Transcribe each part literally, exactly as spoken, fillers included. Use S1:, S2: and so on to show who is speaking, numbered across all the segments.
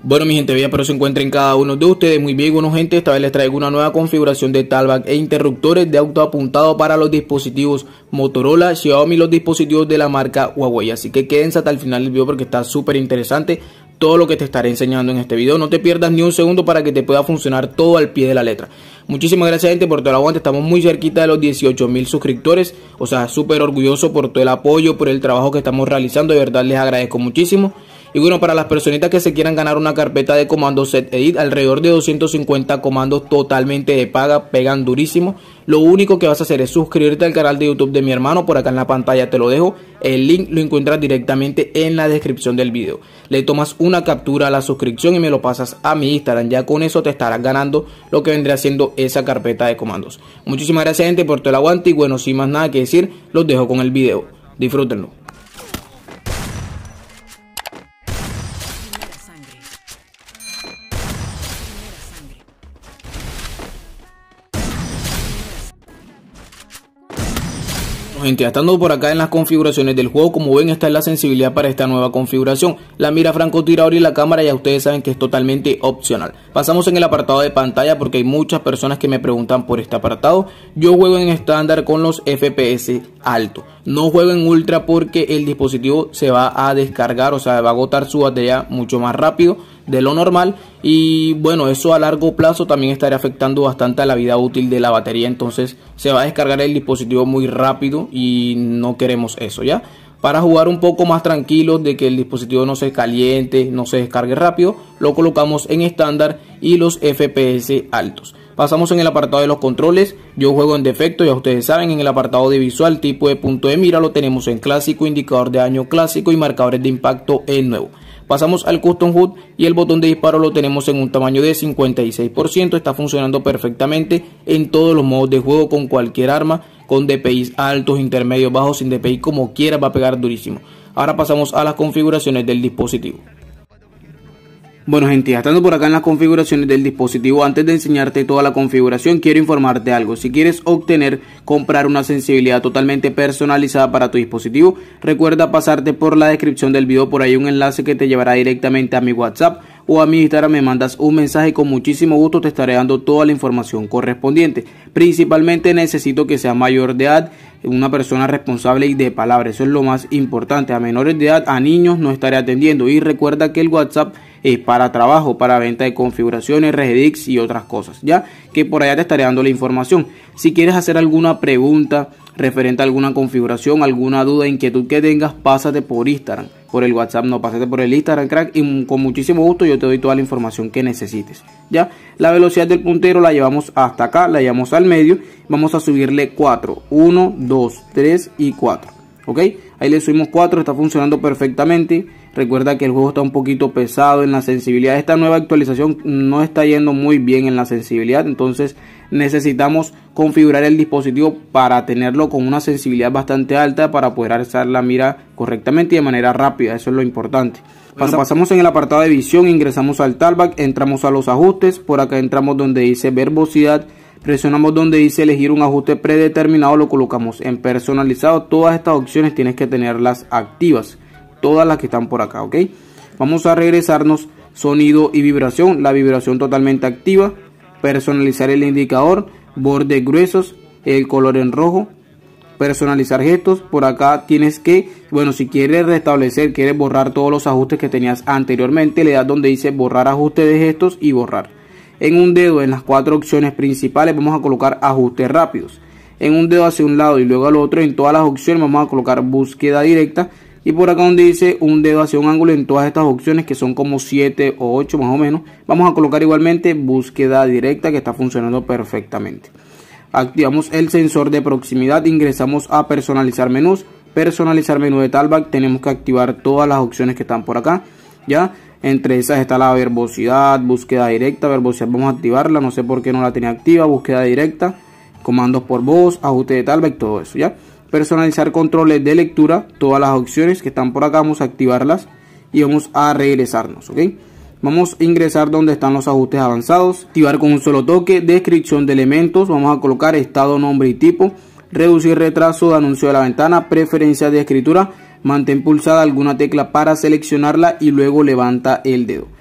S1: Bueno, mi gente bella, espero se encuentren cada uno de ustedes muy bien. Bueno, gente, esta vez les traigo una nueva configuración de Talkback e interruptores de auto apuntado para los dispositivos Motorola, Xiaomi, los dispositivos de la marca Huawei. Así que quédense hasta el final del video porque está súper interesante todo lo que te estaré enseñando en este video. No te pierdas ni un segundo para que te pueda funcionar todo al pie de la letra. Muchísimas gracias, gente, por todo el aguante. Estamos muy cerquita de los dieciocho mil suscriptores. O sea, súper orgulloso por todo el apoyo, por el trabajo que estamos realizando. De verdad les agradezco muchísimo. Y bueno, para las personitas que se quieran ganar una carpeta de comandos Set Edit, alrededor de doscientos cincuenta comandos totalmente de paga, pegan durísimo. Lo único que vas a hacer es suscribirte al canal de YouTube de mi hermano, por acá en la pantalla te lo dejo. El link lo encuentras directamente en la descripción del video. Le tomas una captura a la suscripción y me lo pasas a mi Instagram. Ya con eso te estarás ganando lo que vendría siendo esa carpeta de comandos. Muchísimas gracias, gente, por todo el aguante. Y bueno, sin más nada que decir, los dejo con el video. Disfrútenlo. Gente, estando por acá en las configuraciones del juego, como ven, esta es la sensibilidad para esta nueva configuración. La mira francotirador y la cámara ya ustedes saben que es totalmente opcional. Pasamos en el apartado de pantalla porque hay muchas personas que me preguntan por este apartado. Yo juego en estándar con los F P S alto. No juego en ultra porque el dispositivo se va a descargar, o sea, va a agotar su batería mucho más rápido de lo normal. Y bueno, eso a largo plazo también estaría afectando bastante a la vida útil de la batería. Entonces se va a descargar el dispositivo muy rápido y no queremos eso, ¿ya? Para jugar un poco más tranquilos de que el dispositivo no se caliente, no se descargue rápido, lo colocamos en estándar y los F P S altos. Pasamos en el apartado de los controles. Yo juego en defecto, ya ustedes saben. En el apartado de visual, tipo de punto de mira lo tenemos en clásico, indicador de daño clásico y marcadores de impacto en nuevo. Pasamos al Custom H U D y el botón de disparo lo tenemos en un tamaño de cincuenta y seis por ciento. Está funcionando perfectamente en todos los modos de juego con cualquier arma, con D P Is altos, intermedios, bajos, sin D P I, como quiera va a pegar durísimo. Ahora pasamos a las configuraciones del dispositivo. Bueno, gente, ya estando por acá en las configuraciones del dispositivo, antes de enseñarte toda la configuración, quiero informarte algo. Si quieres obtener, comprar una sensibilidad totalmente personalizada para tu dispositivo, recuerda pasarte por la descripción del video, por ahí un enlace que te llevará directamente a mi WhatsApp o a mi Instagram. Me mandas un mensaje y con muchísimo gusto te estaré dando toda la información correspondiente. Principalmente necesito que sea mayor de edad, una persona responsable y de palabra. Eso es lo más importante. A menores de edad, a niños no estaré atendiendo. Y recuerda que el WhatsApp es para trabajo, para venta de configuraciones, Regedix y otras cosas, ya que por allá te estaré dando la información. Si quieres hacer alguna pregunta referente a alguna configuración, alguna duda, inquietud que tengas, pásate por Instagram, por el WhatsApp no, pásate por el Instagram, crack, y con muchísimo gusto yo te doy toda la información que necesites. Ya, la velocidad del puntero la llevamos hasta acá, la llevamos al medio, vamos a subirle cuatro, uno, dos, tres y cuatro, ok, ahí le subimos cuatro, está funcionando perfectamente. Recuerda que el juego está un poquito pesado en la sensibilidad. Esta nueva actualización no está yendo muy bien en la sensibilidad. Entonces necesitamos configurar el dispositivo para tenerlo con una sensibilidad bastante alta para poder alzar la mira correctamente y de manera rápida. Eso es lo importante. Bueno, pasamos en el apartado de visión, ingresamos al Talkback, entramos a los ajustes. Por acá entramos donde dice verbosidad. Presionamos donde dice elegir un ajuste predeterminado. Lo colocamos en personalizado. Todas estas opciones tienes que tenerlas activas. Todas las que están por acá, ok. Vamos a regresarnos sonido y vibración. La vibración totalmente activa. Personalizar el indicador. Bordes gruesos. El color en rojo. Personalizar gestos. Por acá tienes que, bueno, si quieres restablecer, quieres borrar todos los ajustes que tenías anteriormente, le das donde dice borrar ajuste de gestos y borrar. En un dedo, en las cuatro opciones principales, vamos a colocar ajustes rápidos. En un dedo hacia un lado y luego al otro, en todas las opciones vamos a colocar búsqueda directa. Y por acá donde dice un dedo hacia un ángulo, en todas estas opciones que son como siete o ocho más o menos, vamos a colocar igualmente búsqueda directa, que está funcionando perfectamente. Activamos el sensor de proximidad, ingresamos a personalizar menús, personalizar menú de Talkback, tenemos que activar todas las opciones que están por acá, ya. Entre esas está la verbosidad, búsqueda directa, verbosidad vamos a activarla, no sé por qué no la tenía activa, búsqueda directa, comandos por voz, ajuste de Talkback, todo eso, ya. Personalizar controles de lectura, todas las opciones que están por acá vamos a activarlas y vamos a regresarnos, ok. Vamos a ingresar donde están los ajustes avanzados, activar con un solo toque, descripción de elementos, vamos a colocar estado, nombre y tipo, reducir retraso de anuncio de la ventana, preferencias de escritura, mantén pulsada alguna tecla para seleccionarla y luego levanta el dedo.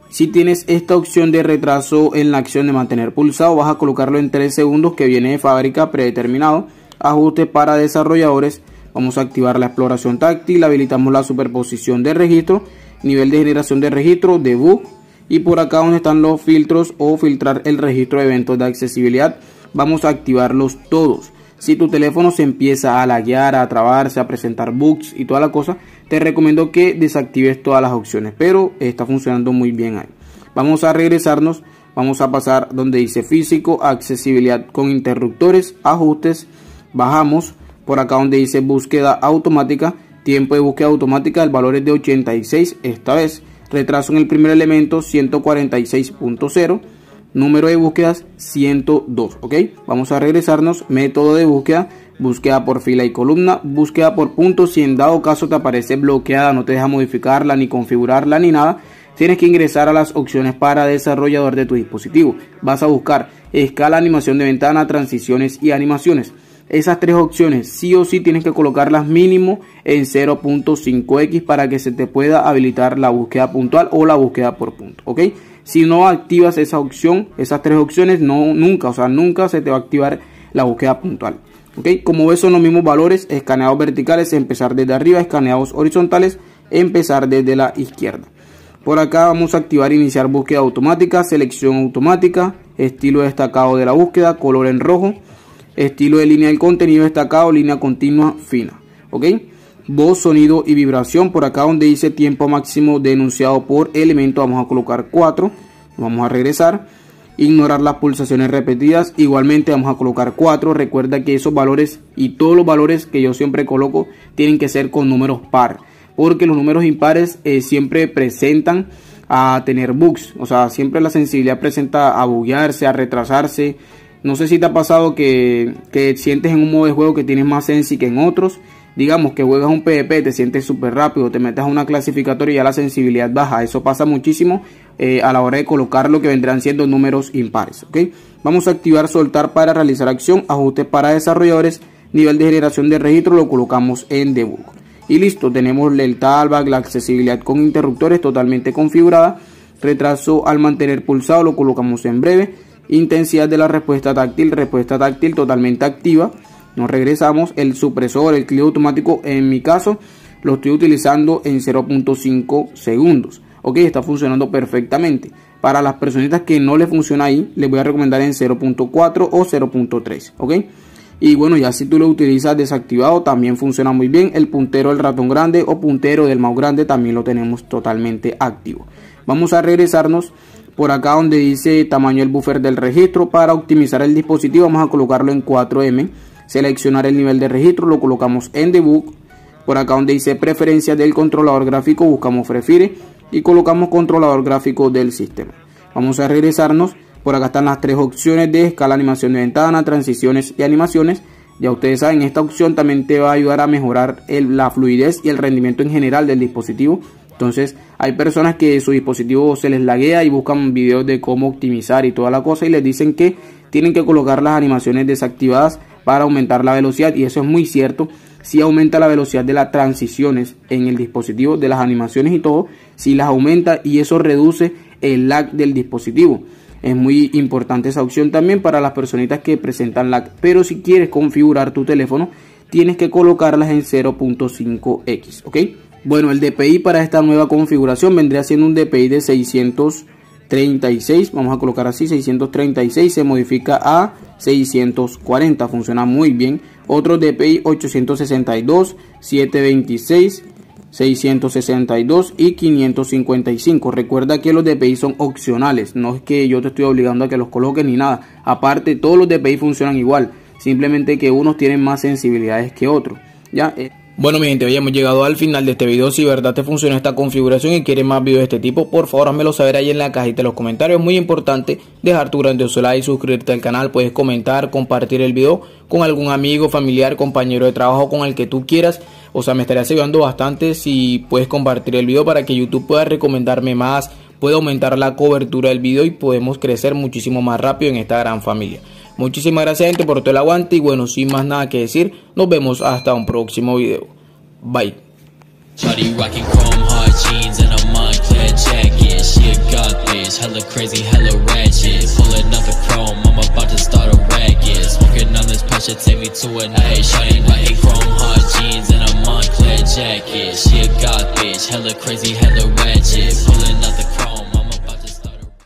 S1: Si tienes esta opción de retraso en la acción de mantener pulsado, vas a colocarlo en tres segundos, que viene de fábrica predeterminado. Ajustes para desarrolladores, vamos a activar la exploración táctil, habilitamos la superposición de registro, nivel de generación de registro, debug, y por acá donde están los filtros o filtrar el registro de eventos de accesibilidad, vamos a activarlos todos. Si tu teléfono se empieza a laguear, a trabarse, a presentar bugs y toda la cosa, te recomiendo que desactives todas las opciones, pero está funcionando muy bien ahí. Vamos a regresarnos, vamos a pasar donde dice físico, accesibilidad con interruptores, ajustes, bajamos por acá donde dice búsqueda automática, tiempo de búsqueda automática, el valor es de ochenta y seis esta vez, retraso en el primer elemento ciento cuarenta y seis punto cero, número de búsquedas ciento dos, ok. Vamos a regresarnos, método de búsqueda, búsqueda por fila y columna, búsqueda por puntos. Si en dado caso te aparece bloqueada, no te deja modificarla ni configurarla ni nada, tienes que ingresar a las opciones para desarrollador de tu dispositivo. Vas a buscar escala, animación de ventana, transiciones y animaciones. Esas tres opciones sí o sí tienes que colocarlas mínimo en cero punto cinco equis para que se te pueda habilitar la búsqueda puntual o la búsqueda por punto, ok. Si no activas esa opción, esas tres opciones, no, nunca, o sea, nunca se te va a activar la búsqueda puntual, ok. Como ves, son los mismos valores: escaneados verticales, empezar desde arriba; escaneados horizontales, empezar desde la izquierda. Por acá vamos a activar iniciar búsqueda automática, selección automática, estilo destacado de la búsqueda, color en rojo, estilo de línea del contenido destacado, línea continua fina, ok. Voz, sonido y vibración, por acá donde dice tiempo máximo de enunciado por elemento, vamos a colocar cuatro, vamos a regresar, ignorar las pulsaciones repetidas, igualmente vamos a colocar cuatro. Recuerda que esos valores y todos los valores que yo siempre coloco tienen que ser con números par, porque los números impares eh, siempre presentan a tener bugs, o sea, siempre la sensibilidad presenta a buguearse, a retrasarse. No sé si te ha pasado que, que sientes en un modo de juego que tienes más sensi que en otros. Digamos que juegas un PvP, te sientes súper rápido, te metes a una clasificatoria y ya la sensibilidad baja. Eso pasa muchísimo eh, a la hora de colocar lo que vendrán siendo números impares, ¿ok? Vamos a activar soltar para realizar acción, ajustes para desarrolladores, nivel de generación de registro lo colocamos en debug. Y listo, tenemos el talkback, la accesibilidad con interruptores totalmente configurada. Retraso al mantener pulsado lo colocamos en breve. Intensidad de la respuesta táctil, respuesta táctil totalmente activa. Nos regresamos, el supresor, el clic automático, en mi caso lo estoy utilizando en cero punto cinco segundos, ok, está funcionando perfectamente. Para las personitas que no les funciona ahí, les voy a recomendar en cero punto cuatro o cero punto tres, ok. Y bueno, ya si tú lo utilizas desactivado también funciona muy bien. El puntero del ratón grande o puntero del mouse grande también lo tenemos totalmente activo. Vamos a regresarnos por acá donde dice tamaño del buffer del registro. Para optimizar el dispositivo vamos a colocarlo en cuatro eme. Seleccionar el nivel de registro, lo colocamos en debug. Por acá donde dice preferencias del controlador gráfico, buscamos prefiere y colocamos controlador gráfico del sistema. Vamos a regresarnos. Por acá están las tres opciones de escala, animación de ventana, transiciones y animaciones. Ya ustedes saben, esta opción también te va a ayudar a mejorar el, la fluidez y el rendimiento en general del dispositivo. Entonces hay personas que su dispositivo se les laguea y buscan videos de cómo optimizar y toda la cosa y les dicen que tienen que colocar las animaciones desactivadas para aumentar la velocidad, y eso es muy cierto. Si aumenta la velocidad de las transiciones en el dispositivo, de las animaciones y todo, si las aumenta, y eso reduce el lag del dispositivo. Es muy importante esa opción también para las personitas que presentan lag, pero si quieres configurar tu teléfono tienes que colocarlas en cero punto cinco equis, ¿ok? Bueno, el D P I para esta nueva configuración vendría siendo un D P I de seiscientos treinta y seis, vamos a colocar así, seiscientos treinta y seis, se modifica a seiscientos cuarenta, funciona muy bien. Otro D P I ochocientos sesenta y dos, setecientos veintiséis, seiscientos sesenta y dos y quinientos cincuenta y cinco. Recuerda que los D P I son opcionales, no es que yo te estoy obligando a que los coloques ni nada. Aparte, todos los D P I funcionan igual, simplemente que unos tienen más sensibilidades que otros. Ya. Eh. Bueno, mi gente, hoy hemos llegado al final de este video. Si de verdad te funciona esta configuración y quieres más videos de este tipo, por favor házmelo saber ahí en la cajita de los comentarios. Muy importante dejar tu grandioso like, suscribirte al canal, puedes comentar, compartir el video con algún amigo, familiar, compañero de trabajo, con el que tú quieras. O sea, me estarías ayudando bastante si puedes compartir el video para que YouTube pueda recomendarme más, pueda aumentar la cobertura del video y podemos crecer muchísimo más rápido en esta gran familia. Muchísimas gracias, gente, por todo el aguante y bueno, sin más nada que decir, nos vemos hasta un próximo video. Bye.
S2: Shawty rockin' chrome hard jeans and a Moncler jacket. She a goth bitch, hella crazy, hella ratchet. Pulling up the chrome, I'm about to start a racket. Smoking on this pressure, take me to a night. Shawty rockin' chrome hard jeans and a Moncler jacket. She a goth bitch, hella crazy, hella